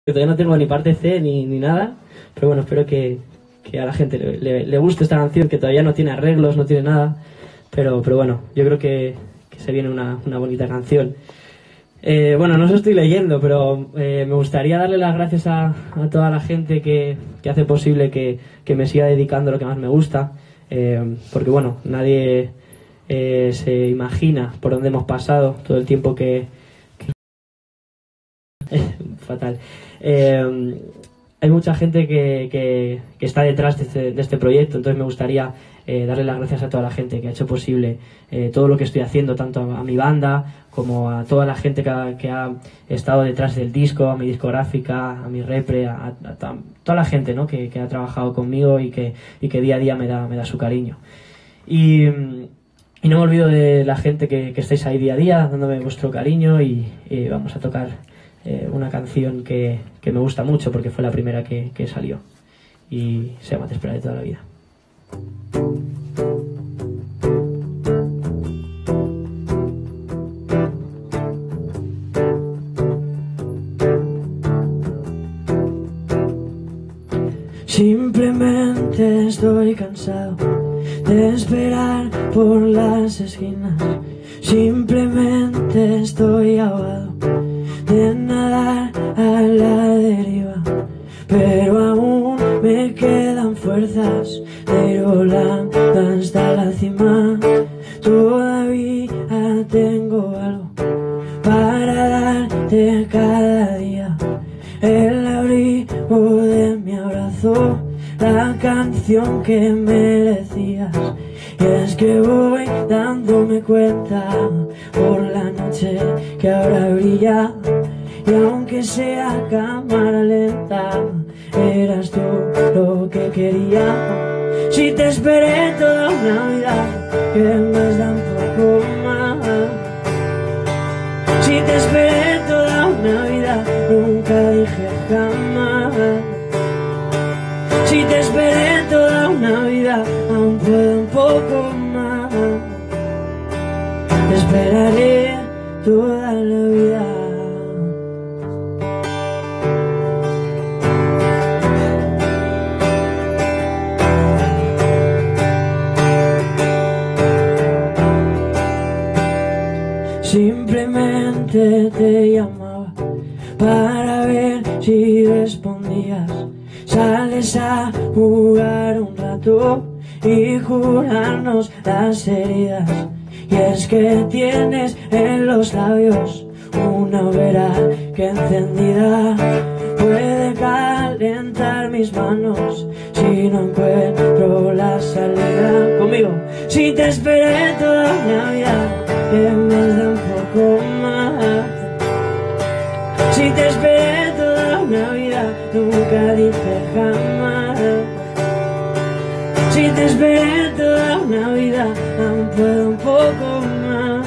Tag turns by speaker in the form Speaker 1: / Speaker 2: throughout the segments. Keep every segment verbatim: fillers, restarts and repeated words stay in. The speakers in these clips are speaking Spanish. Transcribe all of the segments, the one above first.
Speaker 1: Todavía no tengo ni parte C ni, ni nada, pero bueno, espero que, que a la gente le, le, le guste esta canción, que todavía no tiene arreglos, no tiene nada, pero, pero bueno, yo creo que, que se viene una, una bonita canción. Eh, bueno, no os estoy leyendo, pero eh, me gustaría darle las gracias a, a toda la gente que, que hace posible que, que me siga dedicando lo que más me gusta, eh, porque bueno, nadie eh, se imagina por dónde hemos pasado todo el tiempo que... que fatal. Eh, hay mucha gente que, que, que está detrás de este, de este proyecto, entonces me gustaría eh, darle las gracias a toda la gente que ha hecho posible eh, todo lo que estoy haciendo, tanto a, a mi banda como a toda la gente que ha, que ha estado detrás del disco, a mi discográfica, a mi repre, a, a, a toda la gente, ¿no? que, que ha trabajado conmigo y que, y que día a día me da, me da su cariño. Y, y no me olvido de la gente que, que estáis ahí día a día dándome vuestro cariño y, y vamos a tocar Eh, una canción que, que me gusta mucho porque fue la primera que, que salió y se llama Te esperaré toda la vida. Simplemente estoy cansado de esperar por las esquinas. Simplemente estoy ahogado de nadar a la deriva, pero aún me quedan fuerzas de ir volando hasta la cima. Todavía tengo algo para darte cada día, el abrigo de mi abrazo, la canción que merecías. Y es que voy dándome cuenta por la noche que ahora brilla, y aunque sea cámara lenta, eras tú lo que quería. Si te esperé toda una vida, que más da un poco más. Si te esperé toda una vida, nunca dije jamás. Si te esperé toda una vida, aún puedo un poco más. Te esperaré toda la vida. Simplemente te llamaba para ver si respondías. Sales a jugar un rato y curarnos las heridas. Y es que tienes en los labios una hoguera que encendida puede calentar mis manos si no encuentro la salida. Conmigo. Si te esperé toda una vida, que más da un poco más. Si te esperé toda una vida, nunca dije jamás. Si te esperé toda una vida, aún puedo un poco más.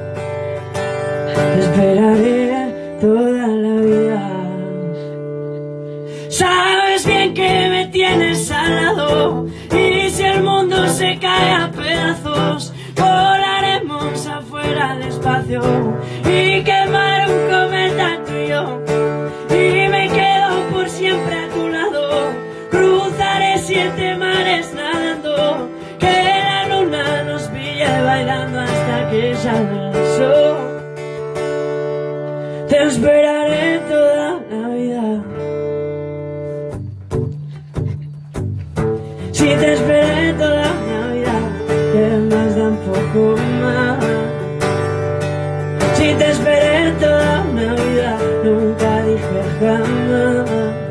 Speaker 1: Te esperaré toda la vida. Sabes bien que me tienes al lado, y si el mundo se cae a pedazos, volaremos afuera al espacio y quemar un cometa tú y yo. Y me quedo por siempre a tu lado, cruzaré siete mares nadando, que la luna nos pille bailando hasta que salga el sol. Te esperaré toda la vida. Si te esperé toda la vida, que más da un poco más. Si te esperé toda una vida, nunca dije jamás.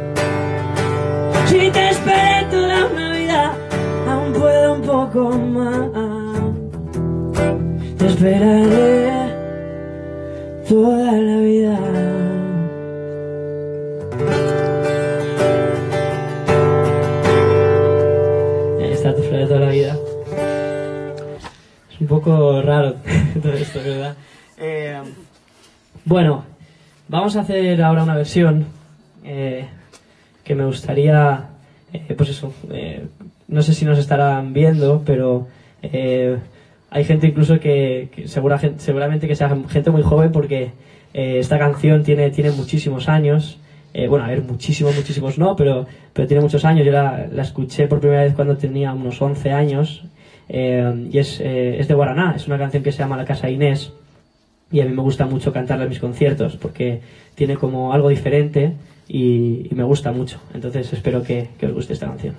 Speaker 1: Si te esperé toda una vida, aún puedo un poco más. Te esperaré toda la vida. Ahí está, te esperaré toda la vida. Es un poco raro todo esto, ¿verdad? Eh, bueno, vamos a hacer ahora una versión eh, que me gustaría, eh, pues eso, eh, no sé si nos estarán viendo, pero eh, hay gente incluso que, que segura, seguramente que sea gente muy joven, porque eh, esta canción tiene, tiene muchísimos años Eh, bueno, a ver, muchísimos, muchísimos no, pero, pero tiene muchos años. Yo la, la escuché por primera vez cuando tenía unos once años. Eh, y es, eh, es de Guaraná, es una canción que se llama La Casa Inés. Y a mí me gusta mucho cantarla en mis conciertos porque tiene como algo diferente y, y me gusta mucho. Entonces espero que, que os guste esta canción.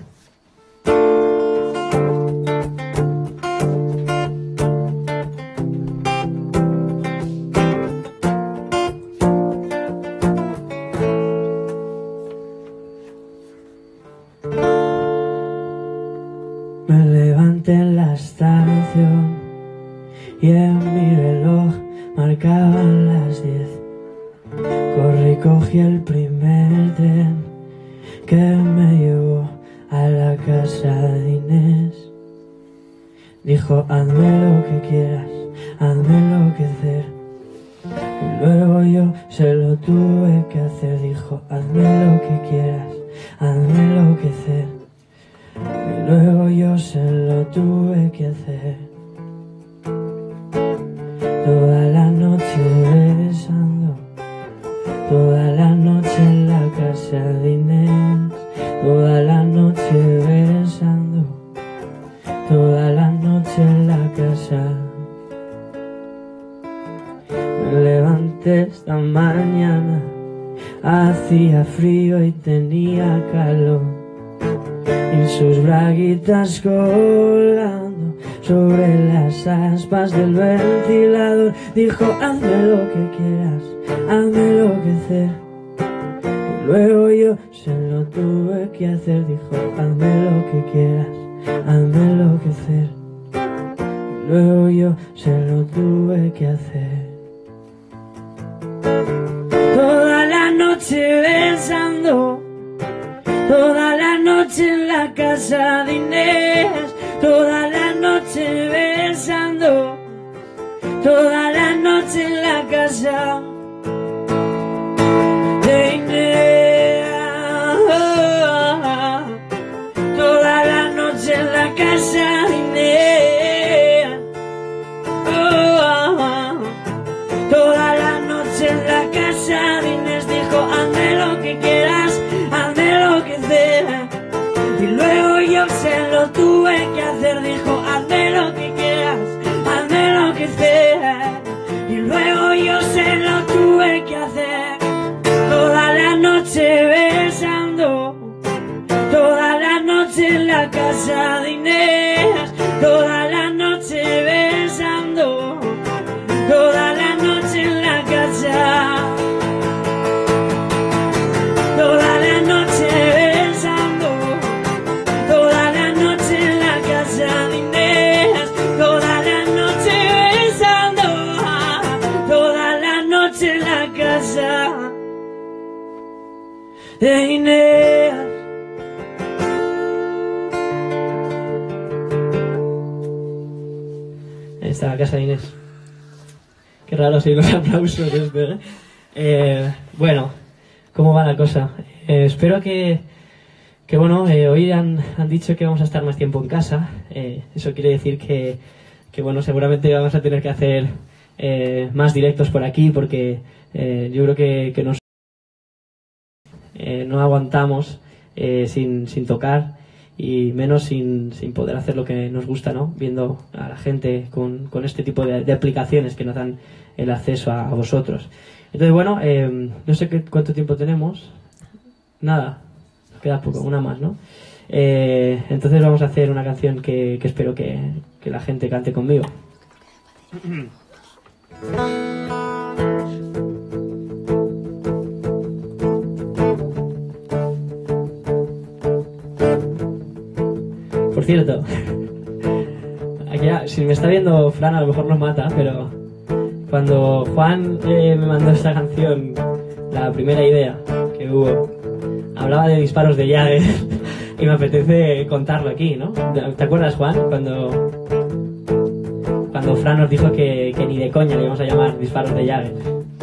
Speaker 1: Me levanté en la estación y en mi reloj marcaban las diez. Corrí, cogí el primer tren que me llevó a la casa de Inés. Dijo, hazme lo que quieras, hazme enloquecer. Y luego yo se lo tuve que hacer. Dijo, hazme lo que quieras, hazme enloquecer. Y luego yo se lo tuve que hacer. Toda la noche besando, toda la noche en la casa de Inés. Toda la noche besando, toda la noche en la casa. Me levanté esta mañana, hacía frío y tenía calor. Y sus braguitas colgando sobre las aspas del ventilador. Dijo, hazme lo que quieras, hazme enloquecer. Y luego yo se lo tuve que hacer. Dijo, hazme lo que quieras, hazme enloquecer. Y luego yo se lo tuve que hacer. Toda la noche besando, toda la noche en la casa de Inés. Toda la noche besando, toda la noche en la casa de Inés. Toda la noche en la casa de Inés. Toda la noche en la casa de Inés. Dijo, hazme lo que quieras, hazme lo que sea. Y luego yo se lo tuve que hacer. Dijo, hazme lo que quieras, hazme lo que sea. Y luego yo se lo tuve que hacer. Toda la noche besando, toda la noche en la casa de Inés. Toda la noche besando, toda la noche en la casa. Toda la noche besando, toda la noche en la casa de Inés. Toda la noche besando, toda la noche en la casa de Inés. Ahí está la casa de Inés. Qué raro si los aplausos desde, ¿eh? Eh, bueno, ¿cómo va la cosa? Eh, espero que, que bueno, eh, hoy han, han dicho que vamos a estar más tiempo en casa. Eh, eso quiere decir que, que, bueno, seguramente vamos a tener que hacer eh, más directos por aquí porque eh, yo creo que, que nos, eh, no aguantamos eh, sin, sin tocar y menos sin, sin poder hacer lo que nos gusta, ¿no? Viendo a la gente con, con este tipo de, de aplicaciones que nos dan el acceso a, a vosotros. Entonces, bueno, eh, no sé qué, cuánto tiempo tenemos. Nada, nos queda poco, una más, ¿no? Eh, entonces vamos a hacer una canción que, que espero que, que la gente cante conmigo. Por cierto, aquí, si me está viendo Fran, a lo mejor nos mata, pero cuando Juan eh, me mandó esta canción, la primera idea que hubo, hablaba de disparos de Jagger y me apetece contarlo aquí, ¿no? ¿Te acuerdas, Juan? Cuando, cuando Fran nos dijo que, que ni de coña le íbamos a llamar disparos de Jagger.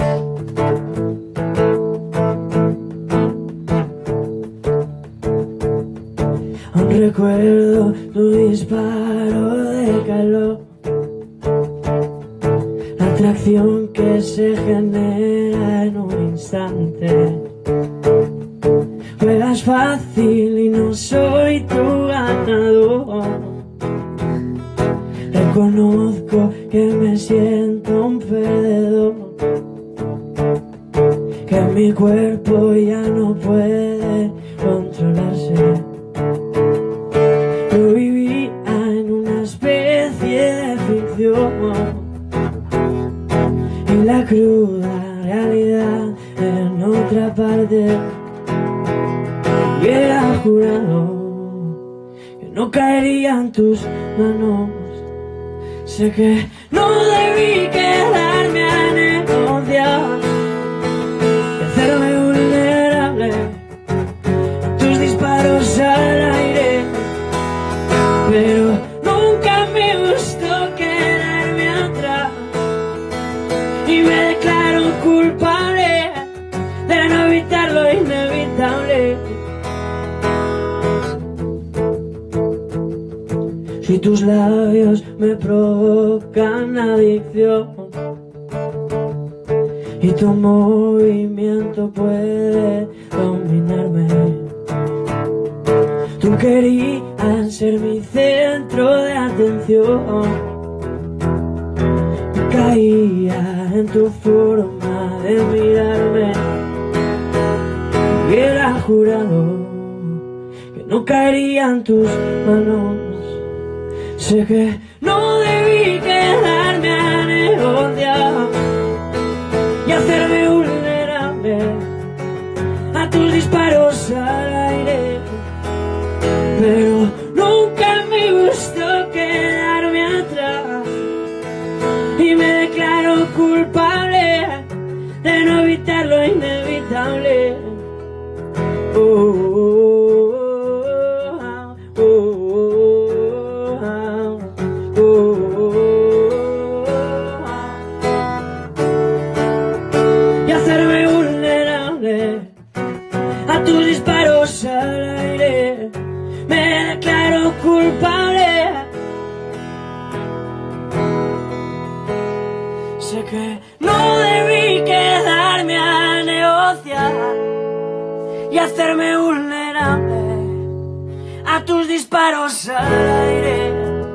Speaker 1: Aún recuerdo tu disparo de calor, la atracción que se genera en un instante. juegas fácil y no soy tu ganador. Reconozco que me siento un perdedor, que mi cuerpo ya no puede controlarse. Yo vivía en una especie de ficción y la cruda realidad en otra parte. Hubiera jurado que no caería en tus manos. Sé que no debí quedarme a negociar y hacerme vulnerable a tus disparos al aire, pero nunca me gustó quedarme atrás y me declaro culpable de no evitar lo inevitable. Si tus labios me provocan adicción y tu movimiento puede dominarme, tú querías ser mi centro de atención y caía en tu forma de mirarme. Hubiera jurado que no caería en tus manos. Sé que no debí quedarme a negociar y hacerme vulnerable a tus disparos al aire, pero nunca me gustó quedarme atrás y me declaro culpable de no evitar lo inevitable. Oh, oh, oh, oh. A tus disparos al aire me declaro culpable. Sé que no debí quedarme a negociar y hacerme vulnerable a tus disparos al aire,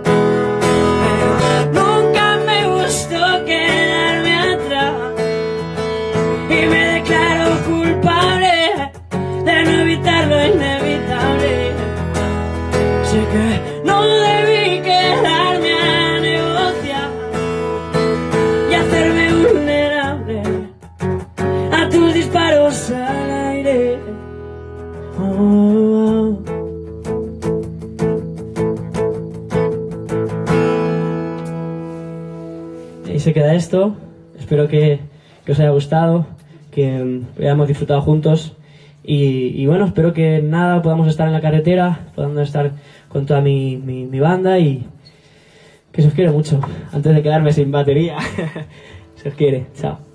Speaker 1: pero nunca me gustó quedarme atrás y me declaro culpable de no evitar lo inevitable. Sé que no debí quedarme a negociar y hacerme vulnerable a tus disparos al aire. Oh, oh. Y se queda esto. Espero que, que os haya gustado, que um, hayamos disfrutado juntos. Y, y bueno, espero que nada podamos estar en la carretera, podamos estar con toda mi, mi, mi banda y que se os quiere mucho. Antes de quedarme sin batería, se os quiere. Chao.